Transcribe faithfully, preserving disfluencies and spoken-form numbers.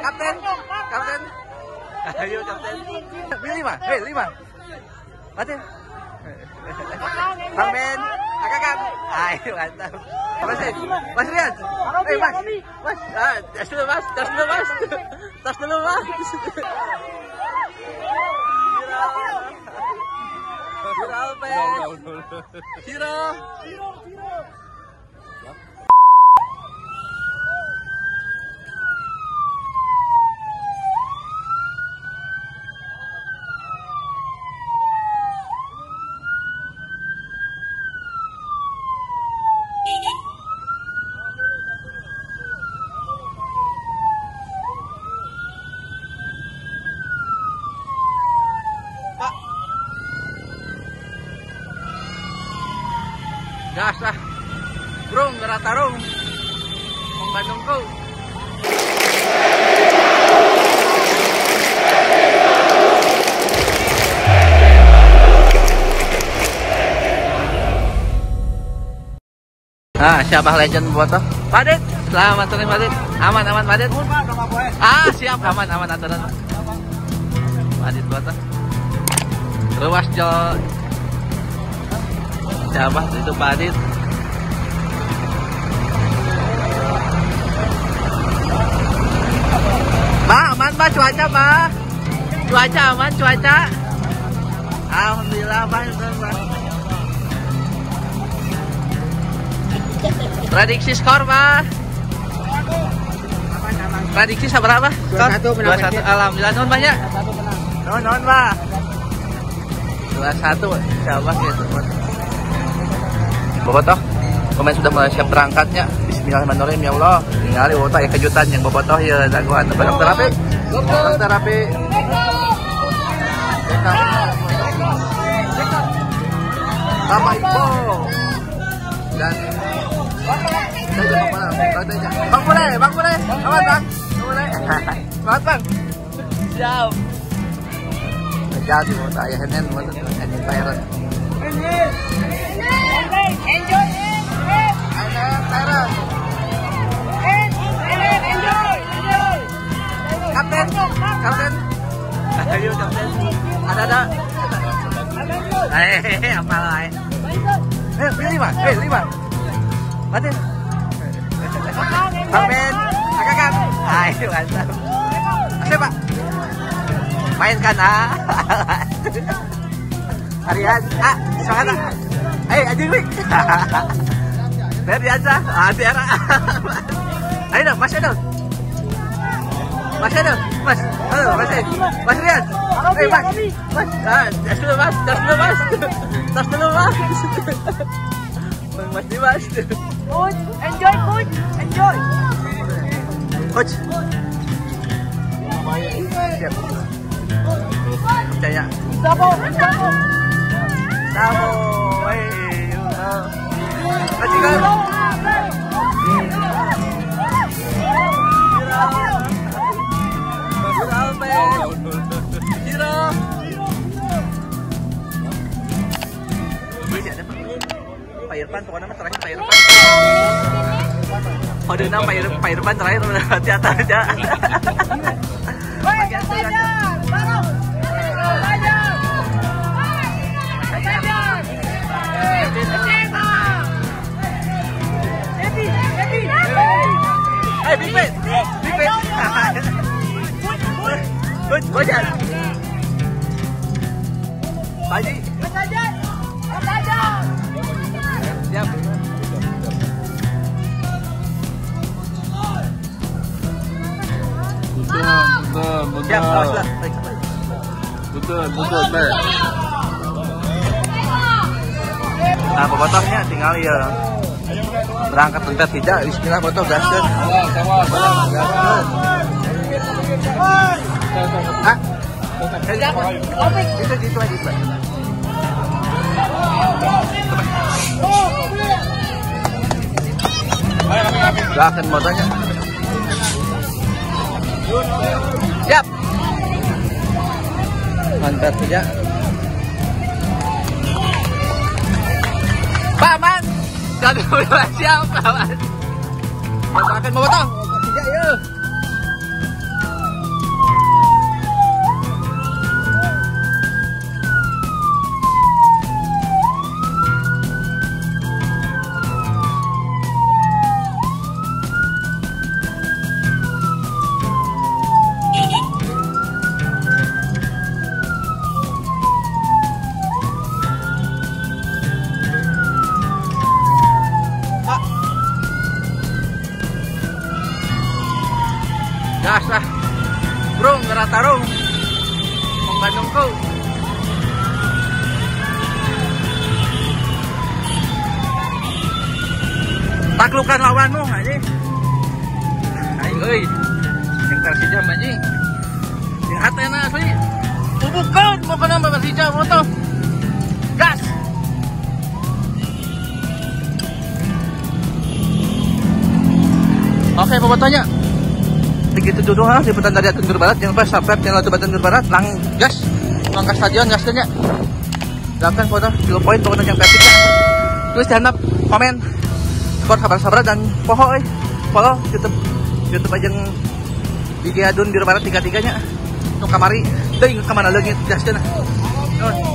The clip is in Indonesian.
Kapten, kapten. Ayo kapten. Pilih lima, hei lima. Mati. Bang Ben, kakak kan. Ayo mantap. Mas Mas Rian. Eh Mas, Mas, ah, tas dulu Mas, tas dulu Mas, tas dulu Mas. Hiro Alves. Hiro. Hiro, Hiro. Gas lah, Rung, gerata Rung, Om Bandung kau. Nah, siapa legend foto? Padit, selamat sore Padit, aman aman Padit. Ah siap, aman aman aturan. Padit foto. Ruas jol. Siapa itu Padit? Bah, aman bah cuaca bah. Cuaca aman cuaca. Alhamdulillah bah, bah. Prediksi skor bah. Prediksi seberapa? dua satu. dua satu. Alhamdulillah non banyak. Non non bah. dua satu. Siapa gitu. Bobotoh, pemain sudah mulai siap berangkatnya. Bismillahirrahmanirrahim ya Allah. Ningali wota ya kejutan yang bobotoh ya daguan barang terapi. Barang terapi. Sama Ipo. Dan saya mau mana? Bang Pule, Bang Pule. Aman Bang. Bang Pule. Selamat Bang. Siap. Jadi wota ya henen wota henen Tyrant. Enjoy, Tyrant. enjoy, enjoy. Kapten, kapten. Ayo kapten. Ada ada. Eh, apa lah? Eh, pilih lima, eh lima. Mati. Bang Ben, kakak kan. Ayo mantap. Asep Pak. Mainkan ah. Harian, ah, semangat. Ayo anjing Wik. Biar biasa, ah biar. Ayo dong, Mas dong. Mas dong, Mas. Halo, Mas. Mas Rian. Eh, Mas. Mas, ah, tas dulu Mas, tas dulu Mas. Tas dulu Mas. Bang Mas Dimas. Coach, enjoy coach, enjoy. Coach. Siap. Percaya. Sabo, sabo. Sabo, eh. Masih kan? Hiro. Pak Irfan, pokoknya mas terakhir Pak Irfan. Kode enam Pak Irfan, Pak Irfan terakhir hati-hati aja. Eh, Big Ben, Big Ben. Coach, coach. Baji. Siap. Betul, betul, Siap, betul. Betul, betul, betul. Nah, bobotohnya tinggal ya berangkat tempat tidak. Bismillah botoh gaskeun. Ah, itu gitu aja Pak. Gaskeun motornya. Siap. Mantap tidak. Paman. Jadi siap, Paman. Akan memotong. Tidak, yuk. gas lah bro, ngerat tarung Mang Bandung kau. Taklukkan lawanmu anjing. Aing euy. Yang Persija anjing. Yang hatena asli. Bubukeun pokona Persija foto. Gas. Oke, fotonya. Begitu dulu ha, liputan dari Atundur Barat. Jangan lupa subscribe channel YouTube Atundur Barat. Lang gas. Langkah stadion gasnya. Silakan foto dua poin pokoknya yang Persija. Tulis di handap komen. Skor sabar-sabar dan poho eh. Follow YouTube YouTube aja yang I G Adun Biru Barat tiga-tiganya. Untuk kamari, teuing ke mana leungit gaskeun. Nuhun.